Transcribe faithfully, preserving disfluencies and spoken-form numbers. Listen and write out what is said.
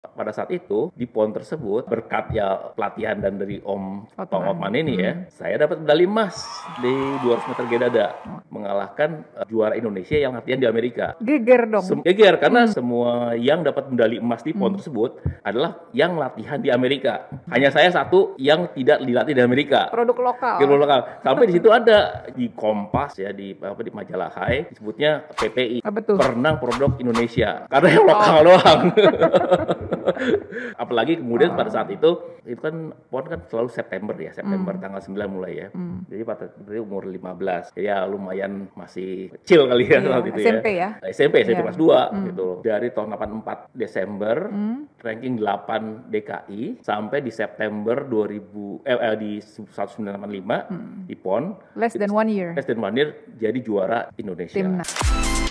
Pada saat itu, di PON tersebut, berkat ya pelatihan dan dari Om Tom Otman ini ya, Hmm. saya dapat medali emas di dua ratus meter gaya dada, mengalahkan uh, juara Indonesia yang latihan di Amerika. Geger dong. Sem- geger, karena Hmm. semua yang dapat medali emas di PON Hmm. tersebut adalah yang latihan di Amerika. Hanya saya satu yang tidak dilatih di Amerika. Produk lokal. Produk lokal. Sampai di situ ada di Kompas ya, di apa di majalah Hai, disebutnya P P I. Apa tuh? Perenang produk Indonesia. Karena yang lokal Oh. doang. Apalagi kemudian oh. pada saat itu itu kan PON kan selalu September ya, September hmm. tanggal sembilan mulai ya. Hmm. Jadi pada berarti umur lima belas. Ya lumayan masih kecil kali ya saat yeah. itu S M P ya. ya. S M P, S M P yeah. kelas dua hmm. gitu. Dari tahun delapan puluh empat Desember hmm. ranking delapan D K I sampai di September dua ribu eh, eh di seribu sembilan ratus delapan puluh lima hmm. di PON. Less than one year. Less than one year jadi juara Indonesia. Timnas.